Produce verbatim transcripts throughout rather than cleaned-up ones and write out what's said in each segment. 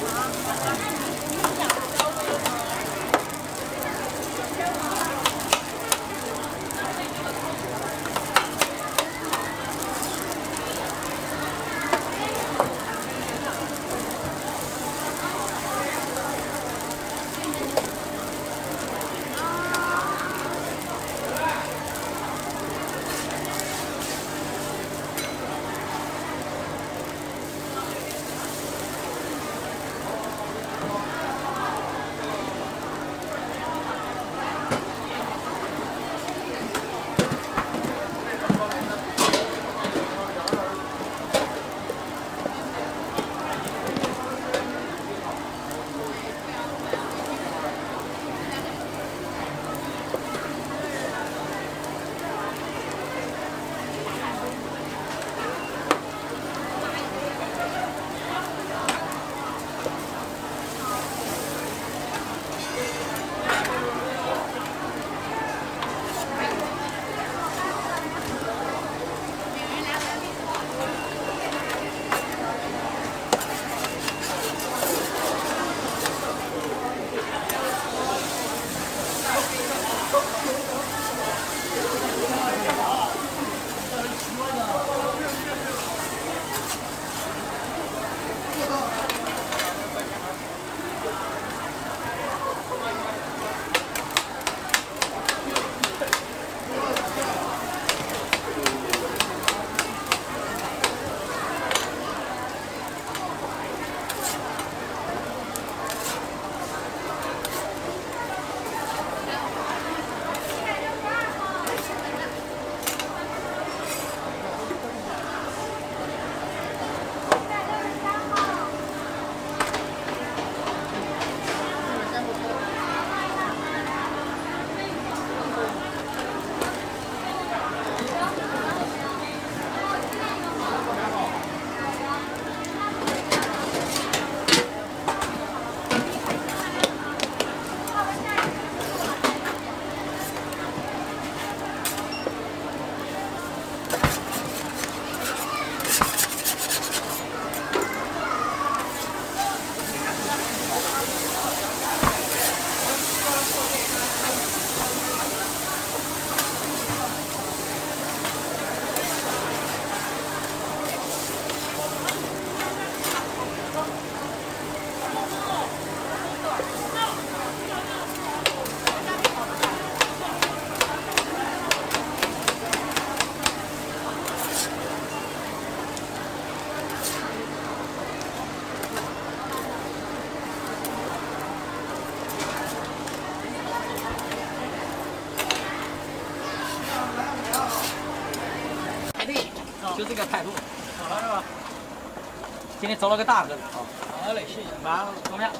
就这个态度。好了是吧？今天找了个大个的啊。好嘞，谢谢。马上怎么样？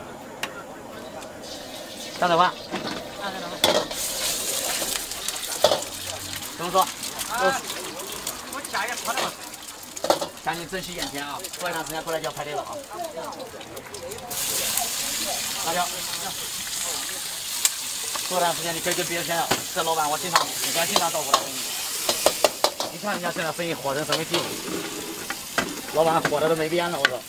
三百万。二十万。怎么说？啊，我价也夸了嘛。赶紧珍惜眼前啊！过一段时间过来就要排队了啊。大家。过段时间你可以跟别人炫耀，这老板我经常，我经常照顾他生意。你看人家现在生意火成什么地步，老板火的都没边了，我说。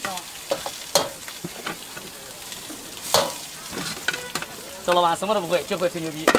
这老板什么都不会，就会吹牛逼。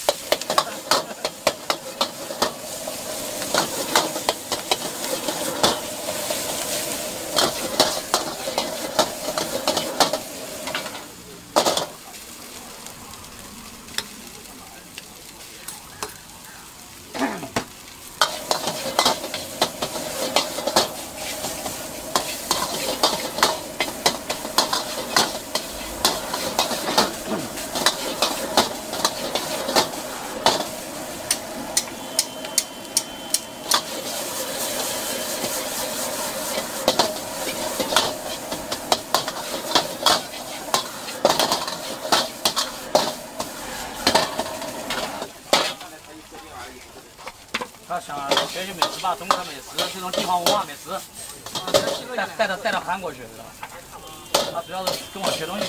他想学习美食吧，中国的美食，这种地方文化美食，带带到带到韩国去，知道吧？他主要是跟我学东西，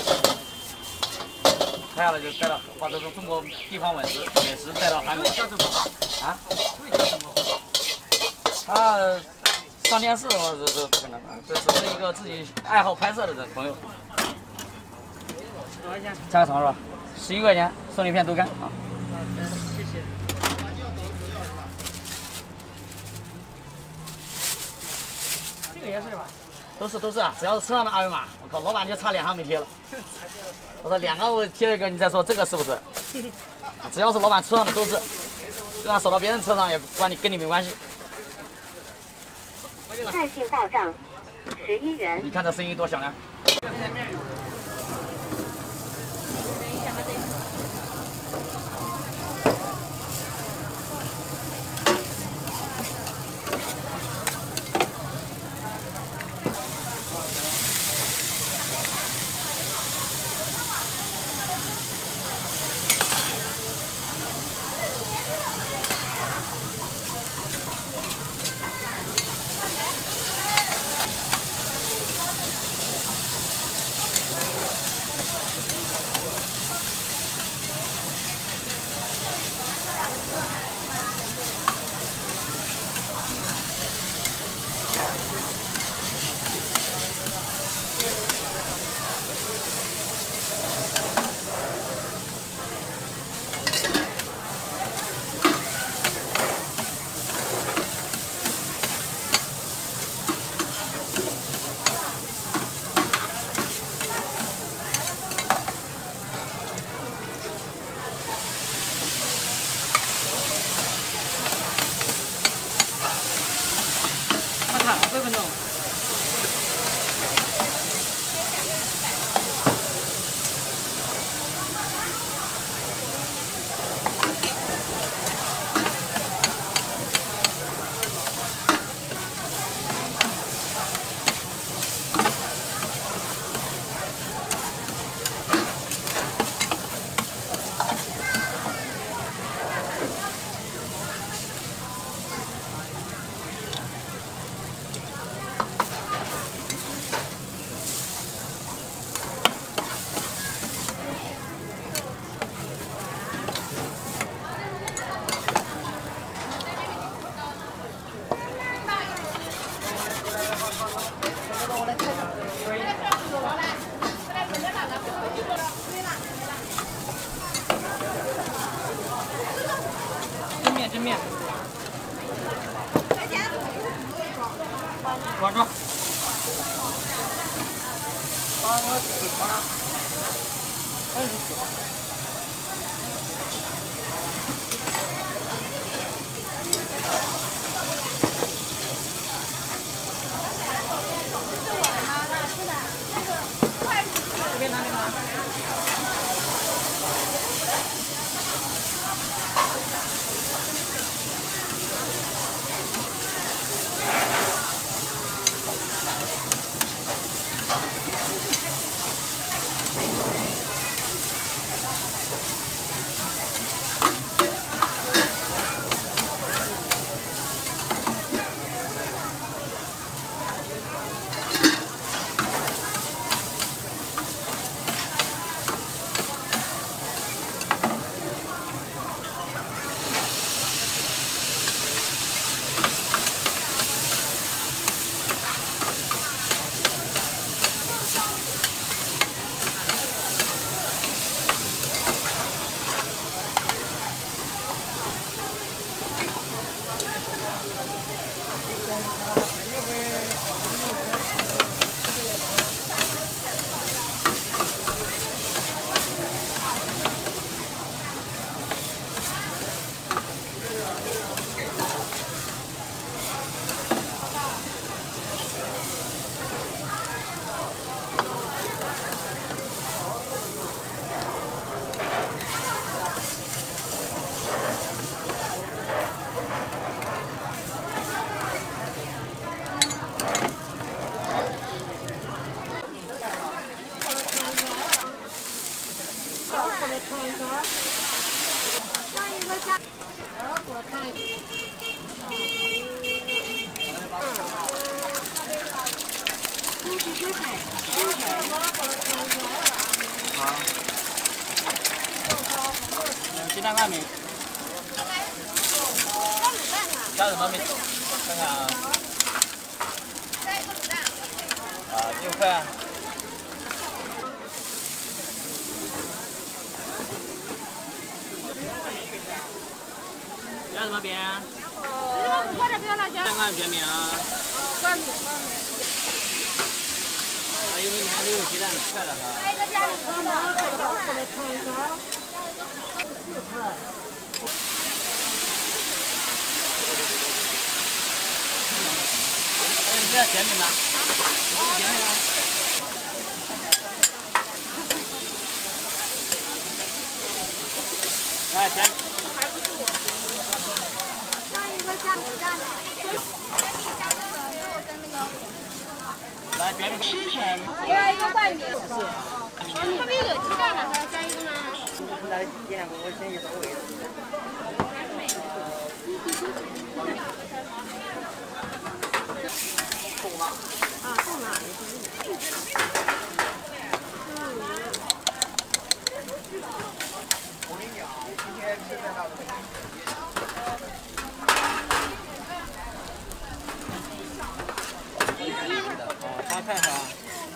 拍下来就带到把这种中国地方美食美食带到韩国。啊？他上电视，我这这不可能啊！这只是一个自己爱好拍摄的人朋友。多少钱？加个肠是吧？十一块钱，送你一片豆干啊。嗯，谢谢。这个也是吧？都是都是啊，只要是车上的二维码，我靠，老板就差脸上没贴了。我说两个我贴一个，你再说这个是不是？只要是老板车上的都是，就算扫到别人车上也关你跟你没关系。 在线到账十一元。 你看这声音多响亮！六分钟。蒸面，蒸面。多少？八个几块？二十几。这边拿哪个拿？鸡蛋灌饼，加什么米？看看啊。 六块。要什么饼？ 我这边辣椒。 香港卷饼啊。 关饼。 还有明天有鸡蛋快了哈。 来一个家里装的。 你要煎饼吗？煎饼吗？来煎。 上一个下午站的。 来煎饼。 我要一个灌饼。这边有鸡蛋的，还要加一个吗？ 来点两个，我先去收尾。送吗？ 啊，送了。 我跟你讲，今天吃的那个。哦，八块哈。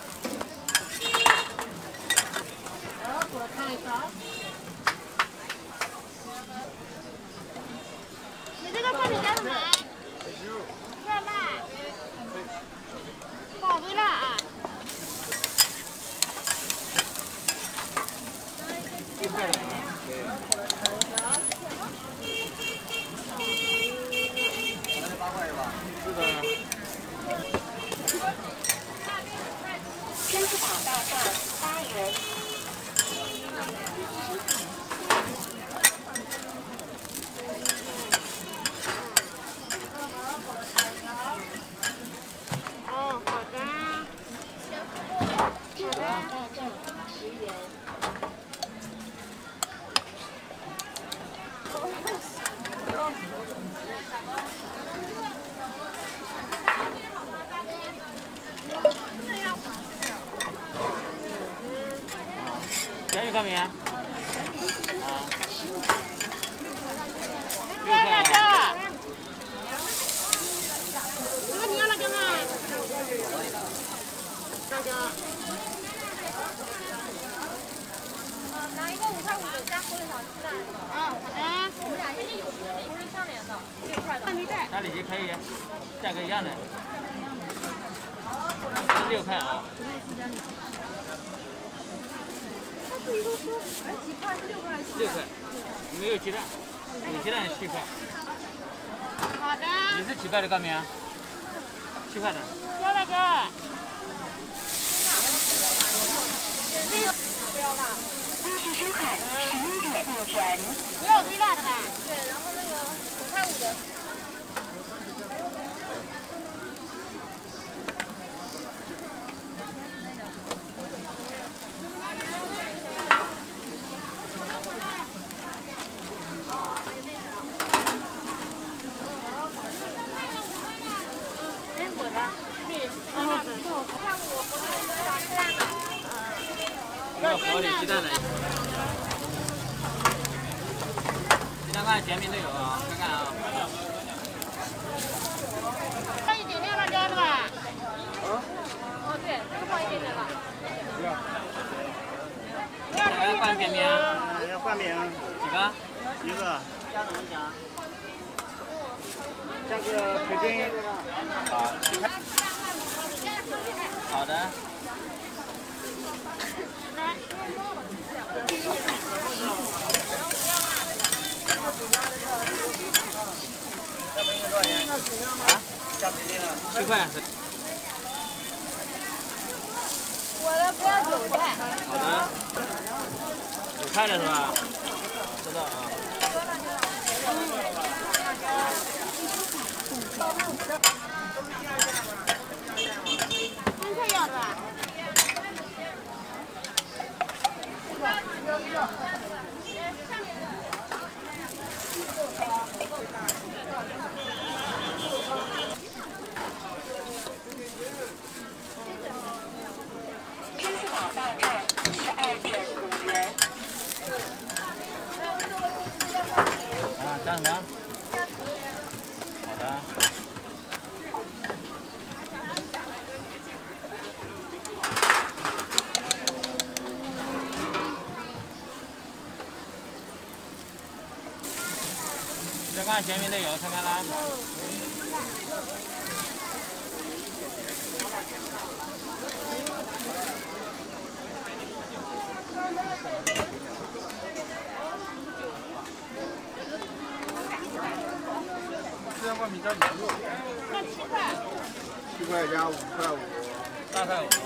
我看一下。你这个灌饼加什么？热辣。好微辣啊！ 一块两啊？对。那是八块是吧？是的。 支付宝到账八元。 哦，好的。 支付宝到账十元。 煎鱼干饼。啊。 热辣椒。这个你要辣椒吗？辣椒。拿一个五块五的加火腿肠鸡蛋。啊，好的。我们俩现在有同时相连的，六块的。没带。 那里就可以，价格一样的。六块啊。六块，没有鸡蛋，有鸡蛋是七块。 好的。 你是几块的干饼？七块的。 要那个。 不要辣。二十收款，十一点入转。 不要微辣的吧？对，然后那个五块五的。哎，我的，对，微辣的，五块五，我这个小鸡蛋的。 要火腿鸡蛋的。鸡蛋干、煎饼都有啊，看看啊。 放一点点辣椒的吧？啊？哦，对，这个放一点点吧。 不要。还要灌饼饼？ 要灌饼。 几个？ 一个。 加什么加？ 加个培根。 好。好的。啊？七块。 我的不要韭菜。 好的。韭菜的是吧？知道啊。 生菜要的吧？ 支付宝到账十二点五元。 啊，加什么？好的。 看前面的有，看看啦。 这样外面加牛肉。 那七块。 七块加五块五。 大菜五。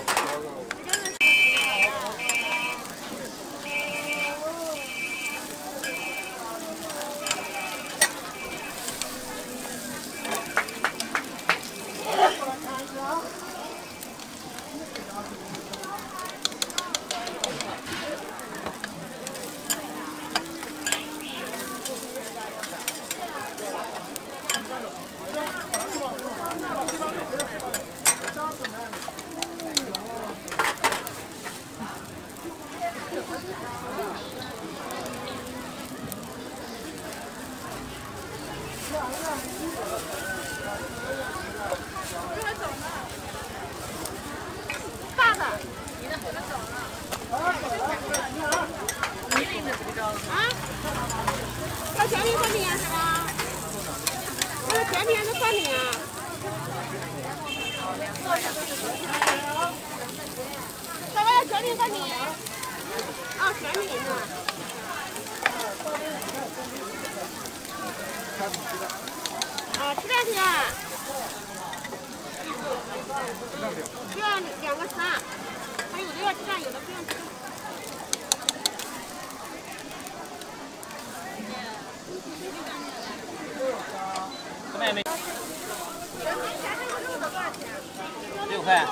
大的，你的怎么走了？你领的这个啊？要全品分明是吧？那个全品是分明啊。这个要全品分明。啊，全品的。啊，鸡蛋条。 就要两个三，还有的要鸡蛋，有的不用鸡蛋。 这边没。六块。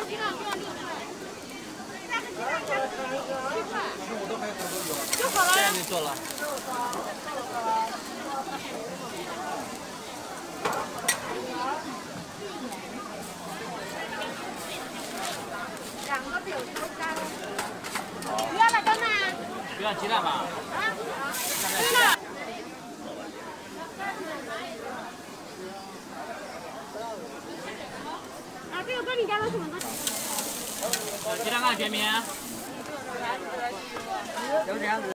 就好了。 这样就做了。 两个饼都加了。不要了，真的。 不要鸡蛋吧？ 啊？对了。啊，这个跟你家的什么东西？ 鸡蛋干全名。 就这样子。